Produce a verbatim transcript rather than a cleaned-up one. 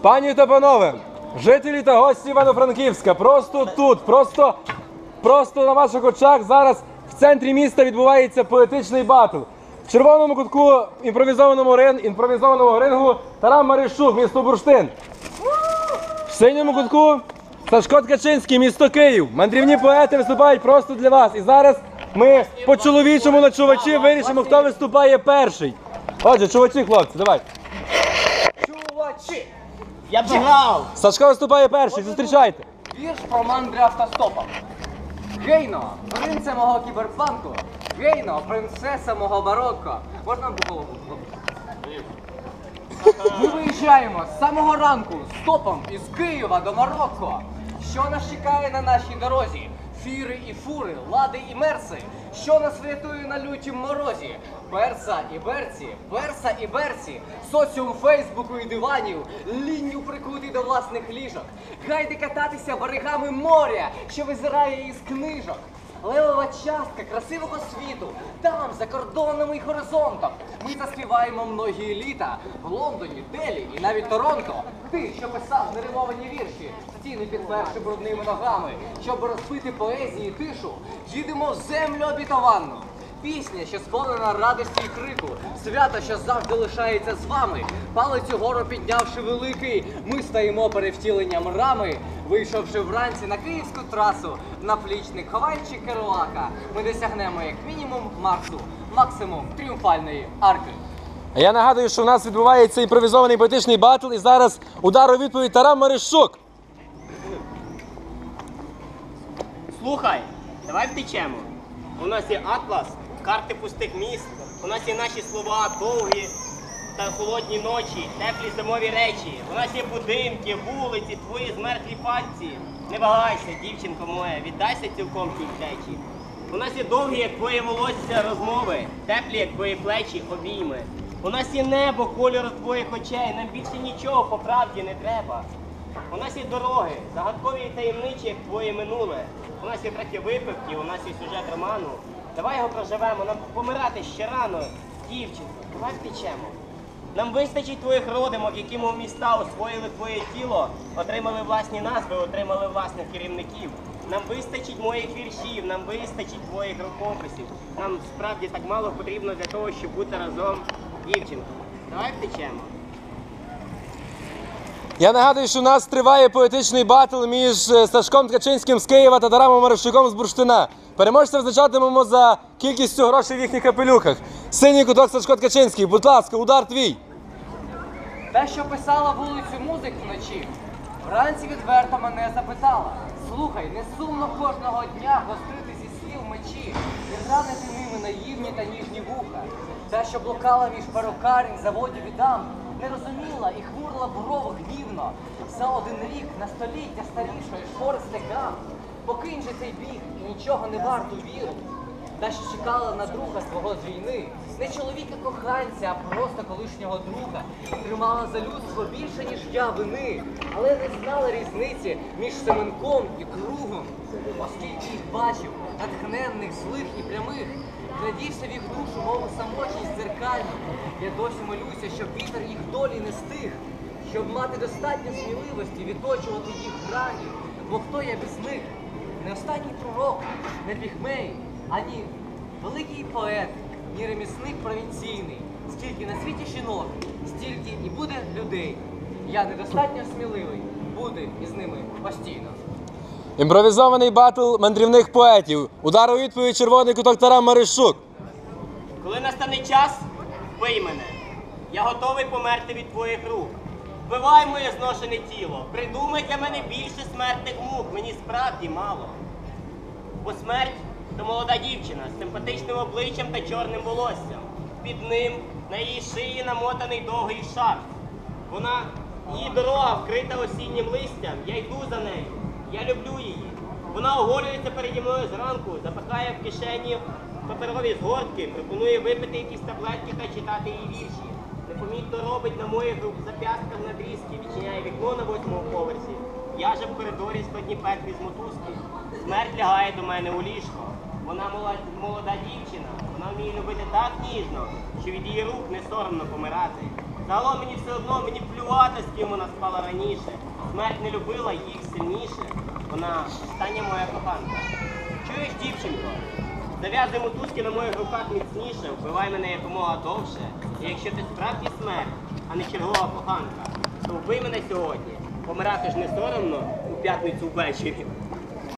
Пані та панове, жителі та гості Івано-Франківська, просто тут, просто, просто на ваших очах зараз в центрі міста відбувається поетичний батл. В червоному кутку імпровізованого, рин, імпровізованого рингу Таран Марищук, місто Бурштин. В синьому кутку Сашко Ткачинський, місто Київ. Мандрівні поети виступають просто для вас. І зараз ми по чоловічому на чувачі вирішимо, хто виступає перший. Отже, чувачі, хлопці, давай. Чувачі, я б грав! Сашко виступає перший, зустрічайте. Вірш про мандри автостопом. Гейно, принце мого кіберпанку. Гейно, принцеса мого барокко. Можна б голову? Ми виїжджаємо з самого ранку стопом із Києва до Марокко. Що нас чекає на нашій дорозі? Фіри і фури, лади і мерси. Що нас врятує на лютім морозі? Перса і берці, перса і берці, соціум Фейсбуку і диванів, лінню прикутий до власних ліжок. Гайди кататися берегами моря, що визирає із книжок. Левова частка красивого світу, там, за кордоном і горизонтом. Ми заспіваємо многі літа в Лондоні, Делі і навіть Торонто. Ти, що писав неримовані вірші, стіни підперши брудними ногами, щоб розпити поезії тишу, їдемо в землю обітованну. Пісня, що сповнена радості і крику, свято, що завжди лишається з вами. Палець угору піднявши великий, ми стаємо перевтіленням рами. Вийшовши вранці на київську трасу, наплічник ховаючи Керуака, ми досягнемо як мінімум Марсу, максимум тріумфальної арки. А я нагадую, що у нас відбувається імпровізований поетичний батл, і зараз удар у відповідь Таран Марищук. Слухай, давай втечемо. У нас є атлас, карти пустих міст, у нас є наші слова довгі та холодні ночі, теплі зимові речі. У нас є будинки, вулиці, твої змерзлі пальці. Не вагайся, дівчинко моя, віддайся цілком цій втечі. У нас є довгі, як твоє волосся, розмови, теплі, як твої плечі, обійми. У нас є небо кольору твоїх очей, нам більше нічого по правді не треба. У нас є дороги, загадкові і таємничі, як твоє минуле. У нас є трохи випивки, у нас є сюжет роману. Давай його проживемо, нам помирати ще рано. Дівчинко, давай втечемо. Нам вистачить твоїх родимок, які мов міста освоїли твоє тіло, отримали власні назви, отримали власних керівників. Нам вистачить моїх віршів, нам вистачить твоїх рукописів. Нам справді так мало потрібно для того, щоб бути разом. Дівчинко, давай втечемо. Я нагадую, що у нас триває поетичний батл між Сашком Ткачинським з Києва та Тараном Марищуком з Бурштина. Переможця визначатимемо за кількістю грошей в їхніх капелюхах. Синій куток Сашко Ткачинський, будь ласка, удар твій. Те, що писала вулицю музик вночі, вранці відверто мене запитала. Слухай, не сумно кожного дня гострити зі слів мечі і ранити ними наївні та ніжні вуха. Те, що блукала між перукарень, заводів і дам, не розуміла і хмурила брови гнівно. За один рік на століття старішої шпористи гам. Покинь же цей біг і нічого не варту віру. Та, що чекала на друга свого з війни, не чоловіка-коханця, а просто колишнього друга. Тримала за людство більше, ніж я вини, але не знала різниці між Семенком і кругом. Оскільки їх бачив, натхненних, злих і прямих, глядівся в їх душу, мову самотність дзеркальну. Я досі молюся, щоб вітер їх долі не стих, щоб мати достатньо сміливості відточувати їх грані. Бо хто я без них? Не останній пророк, не пігмей, ані великий поет, ні ремісник провінційний. Скільки на світі жінок, стільки і буде людей. Я недостатньо сміливий, буде із ними постійно. Імпровізований батл мандрівних поетів. Удар у відповідь червоний куток Таран Марищук. Коли настане час, вбий мене. Я готовий померти від твоїх рук. Вбивай моє зношене тіло. Придумай для мене більше смертних мук. Мені справді мало. Бо смерть – то молода дівчина з симпатичним обличчям та чорним волоссям. Під ним на її шиї намотаний довгий шарф. Вона, її дорога вкрита осіннім листям. Я йду за нею. Я люблю її. Вона оголюється переді мною зранку, запихає в кишені паперові згортки, пропонує випити якісь таблетки та читати її вірші. Непомітно робить на моїх зап'ястках надрізки, відчиняє вікно на восьмому поверсі. Я же в коридорі складні петлі з мотузки. Смерть лягає до мене у ліжко. Вона молода дівчина, вона вміє любити так ніжно, що від її рук не соромно помирати. Загалом мені все одно, мені плювати, з ким вона спала раніше. Смерть не любила їх сильніше. Вона остання моя коханка. Чуєш, дівчинко? Зав'язуй мотузки на моїх руках міцніше, вбивай мене якомога довше. І якщо ти справді смерть, а не чергова коханка, то вбий мене сьогодні. Помирати ж не соромно у п'ятницю ввечері.